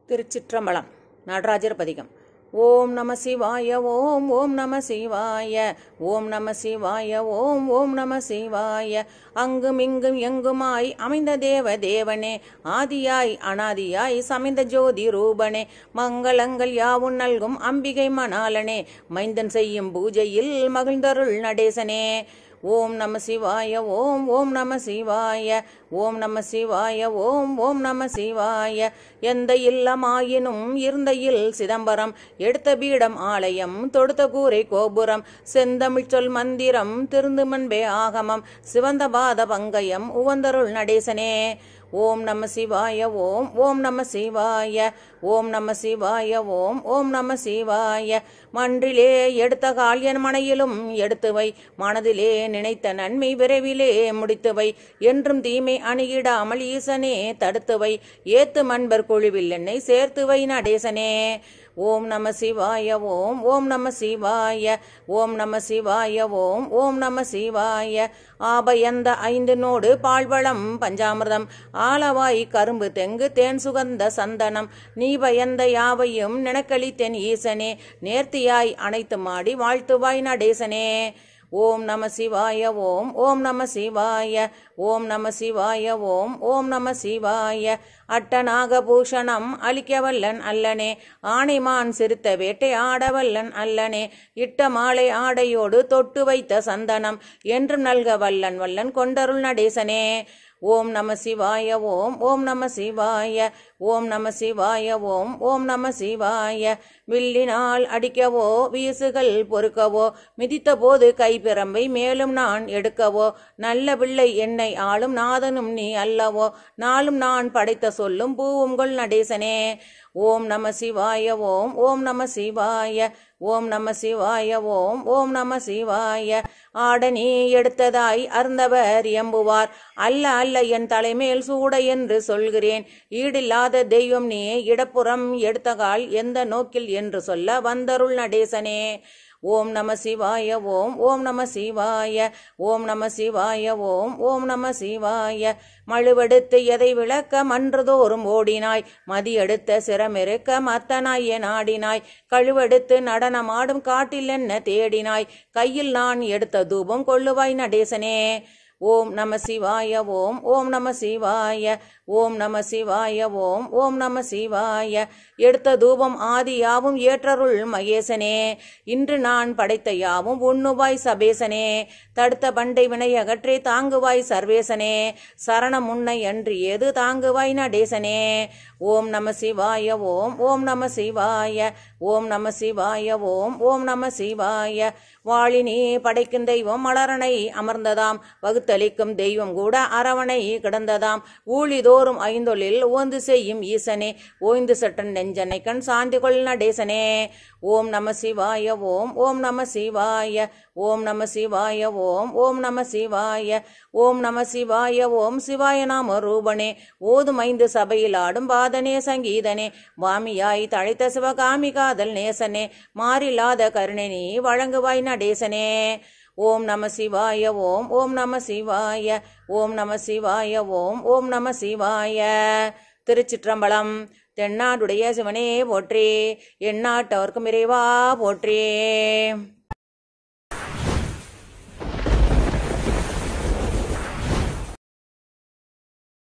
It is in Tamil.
திருச்சிற்றம்பலம். நடராஜர் பதிகம். ஓம் நம சிவாய ஓம் ஓம் நம சிவாய ஓம் நம சிவாய ஓம் ஓம் நம சிவாய. அங்கும் இங்கும் எங்குமாய் அமைந்த தேவ தேவனே, ஆதியாய் அனாதியாய் சமைந்த ஜோதி ரூபனே, மங்களங்கள் யாவும் நல்கும் அம்பிகை மணாலனே, மைந்தன் செய்யும் பூஜையில் மகிழ்ந்தருள் நடேசனே. ஓம் நம சிவாய ஓம் ஓம் நம சிவாய ஓம் நம சிவாய ஓம் ஓம் நம சிவாய. எந்த இல்லமாயினும் இருந்தையில் சிதம்பரம், எடுத்த பீடம் ஆலயம் தொடுத்த கூரை கோபுரம், செந்தமிழ் சொல் மந்திரம் திருந்து முன்பே ஆகமம், சிவந்த பாத பங்கயம் உவந்தருள் நடேசனே. ஓம் நம சிவாய ஓம் ஓம் நம சிவாய ஓம் நம சிவாய ஓம் ஓம் நம சிவாய. மன்றிலே எடுத்த கால் என் மனையிலும் எடுத்துவை, மனதிலே நினைத்த நன்மை விரைவிலே முடித்துவை, என்றும் தீமை அணுகிடாமல் ஈசனே தடுத்துவை, ஏத்து மன்பர் குழுவில் என்னை சேர்த்துவை நடேசனே. ஓம் நம சிவாய ஓம் ஓம் நம சிவாய ஓம் நம சிவாய ஓம் ஓம் நம சிவாய. ஆபயந்த ஐந்து நோடு பால்வளம் பஞ்சாமிர்தம், ஆலவாய் கரும்பு தெங்கு தேன் சுகந்த சந்தனம், நீ பயந்த யாவையும் நினக்களித்தென் ஈசனே, நேர்த்தியாய் அனைத்து மாடி வாழ்த்துவாய் நடேசனே. ஓம் நம சிவாய ஓம் ஓம் நம சிவாய ஓம் நம சிவாய ஓம் ஓம் நம சிவாய. அட்டநாகபூஷணம் அளிக்கவல்லன் அல்லனே, ஆணைமான் சிறுத்த வேட்டை ஆடவல்லன் அல்லனே, இட்ட மாலை ஆடையோடு தொட்டு வைத்த சந்தனம், என்றும் நல்க வல்லன் வல்லன் கொண்டருள் நடேசனே. ஓம் நம சிவாய ஓம் ஓம் நம சிவாய ஓம் நம சிவாய ஓம் ஓம் நம சிவாய. வில்லினால் அடிக்கவோ வீசுகள் பொறுக்கவோ, மிதித்த போது கைப்பிரம்பை மேலும் நான் எடுக்கவோ, நல்ல பிள்ளை என்னை ஆளும் நாதனும் நீ அல்லவோ, நாளும் நான் படைத்த சொல்லும் பூவுங்கள் நடேசனே. ஓம் நம சிவாய ஓம் ஓம் நம சிவாய ஓம் நம சிவாய ஓம் ஓம் நம சிவாய. ஆட நீ எடுத்ததாய் அருந்தவர் எம்புவார், அல்ல அல்ல என் தலைமேல் சூட என்று சொல்கிறேன், ஈடில்லாத தெய்வம் நீ இடப்புறம் எடுத்தகால் எந்த நோக்கில் என்று சொல்ல வந்தருள் நடேசனே. ஓம் நம சிவாய ஓம் ஓம் நம சிவாய ஓம் நம சிவாய ஓம் ஓம் நம சிவாய. மழுவெடுத்து எதை விளக்க மன்றதோறும் ஓடினாய், மதியெடுத்த சிரமிருக்க மத்தனாய் என் ஆடினாய், கழுவெடுத்து நடனமாடும் காட்டில் என்ன தேடினாய், கையில் நான் எடுத்த தூபம் கொள்ளுவாய் நடேசனே. ஓம் நம சிவாய ஓம் ஓம் நம சிவாய ஓம் நம சிவாய ஓம் ஓம் நம சிவாய. எடுத்த தூபம் ஆதி யாவும் ஏற்றருள் மகேசனே, இன்று நான் படைத்த யாவும் உண்ணுவாய் சபேசனே, தடுத்த பண்டை வினை அகற்றே தாங்குவாய் சர்வேசனே, சரணம் உன்னை அன்றி ஏது தாங்குவாய் நடேசனே. ஓம் நம சிவாய ஓம் ஓம் நம சிவாய ஓம் நம சிவாய ஓம் ஓம் நம சிவாய. வாழினி படைக்கும் தெய்வம் மலரனை அமர்ந்ததாம், வகுத்தளிக்கும் தெய்வம் கூட அரவணை கிடந்ததாம், ஊழிதோறும் ஐந்தொழில் ஓந்து செய்யும் ஈசனே, ஓய்ந்து சட்டன் நெஞ்சனை கண் சாந்தி கொள் நடேசனே. ஓம் நம சிவாய ஓம் ஓம் நம சிவாய ஓம் நம சிவாய ஓம் ஓம் நம சிவாய. ஓம் நம சிவாய ஓம் சிவாய நாம ரூபனே, ஓதும் ஐந்து சபையில் ஆடும் பாதனே சங்கீதனே, வாமியாய் தழைத்த சிவகாமி காதல் நேசனே, மாறில்லாத கருணை நீ வழங்குவாய் நடேசனே. ஓம் நம சிவாய ஓம் ஓம் நம சிவாய ஓம் நம சிவாய ஓம் ஓம் நம சிவாய. திருச்சிற்றம்பலம். தென்னாடுடைய சிவனே போற்றி, எந்நாட்டவர்க்கும் இறைவா போற்றி.